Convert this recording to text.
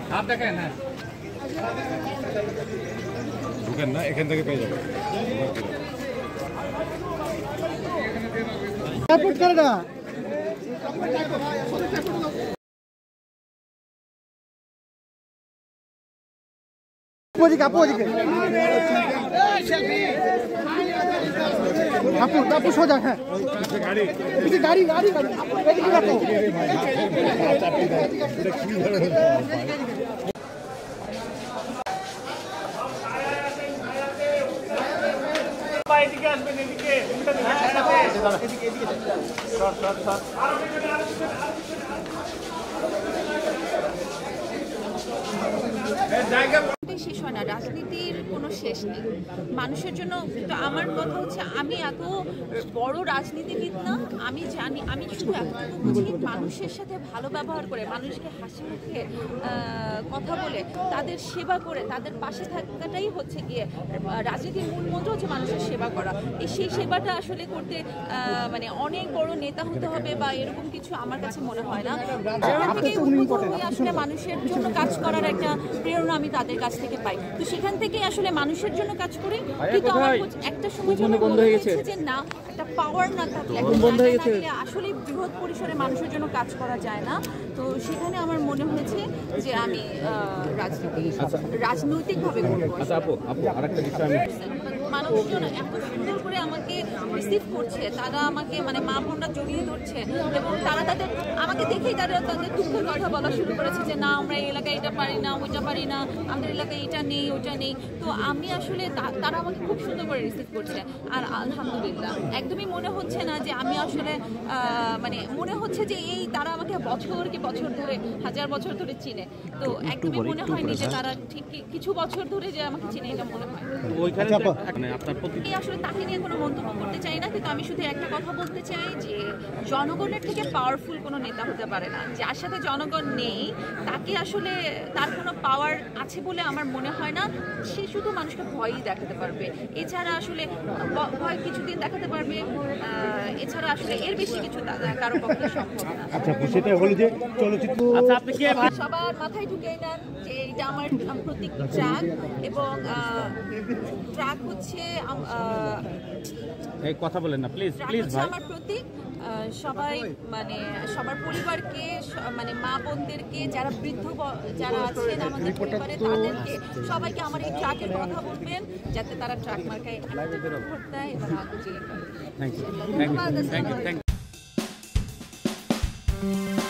आप देखें ना ঢুকেন না এখান থেকে পেয়ে যাবেন সাপোর্ট করে না ওদিকে আপু ওদিকে আপু আপু সোজা হ্যাঁ গাড়ি গাড়ি গাড়ি এদিকে রাখো এদিকে আসবেন এদিকে শেষ হয় না, রাজনীতির কোনো শেষ নেই মানুষের জন্য। তো আমার কথা হচ্ছে আমি এত বড় রাজনীতিবিদ না, আমি জানি, আমি শুধু এতটুকু বুঝি মানুষের সাথে ভালো ব্যবহার করে, মানুষকে হাসি মুখে কথা বলে, তাদের সেবা করে, তাদের পাশে থাকাটাই হচ্ছে গিয়ে রাজনীতির মূল মন্ত্র হচ্ছে মানুষের সেবা করা। সেই সেবাটা আসলে করতে মানে অনেক বড় নেতা হতে হবে বা এরকম কিছু আমার কাছে মনে হয় না। সেখান থেকে উদ্বুদ্ধ হয়ে আসলে মানুষের জন্য কাজ করার একটা প্রেরণা আমি তাদের কাছ থেকে পাই। তো সেখান থেকে আসলে মানুষের জন্য কাজ করি। কিন্তু আমার একটা সময় বন্ধ হয়ে গেছে যে না, একটা পাওয়ার না থাকলে আসলে বৃহৎ পরিসরে মানুষের জন্য কাজ করা যায় না। তো সেখানে আমার মনে হয়েছে যে আমি রাজনৈতিকভাবে করবো। মানুষজন এত সুন্দর করে আমাকে রিসিভ করছে, তারা আমাকে মানে মা বোনরা জড়িয়ে ধরছে এবং তারা আমাকে দেখেই তাদের দুঃখের কথা বলা শুরু করেছে যে না, আমরা এই এলাকায় এটা পারি না, ওইটা পারি না, আমাদের এলাকায় এটা নেই, ওইটা নেই। তো আমি আসলে তারা আমাকে খুব সুন্দর করে রিসিভ করছে। আর আলহামদুলিল্লাহ, একদমই মনে হচ্ছে না যে আমি আসলে মানে মনে হচ্ছে যে এই তারা আমাকে বছর ধরে, হাজার বছর ধরে চিনে। তো একদমই মনে হয়নি যে তারা ঠিক কিছু বছর ধরে যে আমাকে চিনে, এটা মনে হয়। আসলে তাকে নিয়ে কোনো মন্তব্য করতে চাই না, কিন্তু আমি শুধু একটা কথা বলতে চাই যে জনগণের থেকে পাওয়ারফুল কোনো নেতা হতে পারে না। যার সাথে জনগণ নেই তাকে আসলে তার কোনো পাওয়ার আছে বলে আমার মনে হয় না। সে শুধু মানুষকে ভয়ই দেখাতে পারবে, এছাড়া আসলে ভয় কিছুদিন দেখাতে পারবে, এছাড়া আসলে এর বেশি কিছু কারো পক্ষে সম্ভব না। আচ্ছা, সেটা হলো যে চলচ্চিত্র সবার মাথায় ঢুকিয়ে নেন যে এটা আমার প্রতীক ট্রাক, এবং ট্রাক হচ্ছে কথা বলেন না প্লিজ প্লিজ ভাই। আমার প্রতীক সবাই মানে সবার পরিবারকে, মানে মা বোনদেরকে, যারা বৃদ্ধ যারা আছেন আমাদের পরিবারে, তাদেরকে সবাইকে আমার এই ট্রাকের কথা বলবেন যাতে তারা ট্রাক মার্কায় ভোট দেয় এবং থ্যাংক ইউ।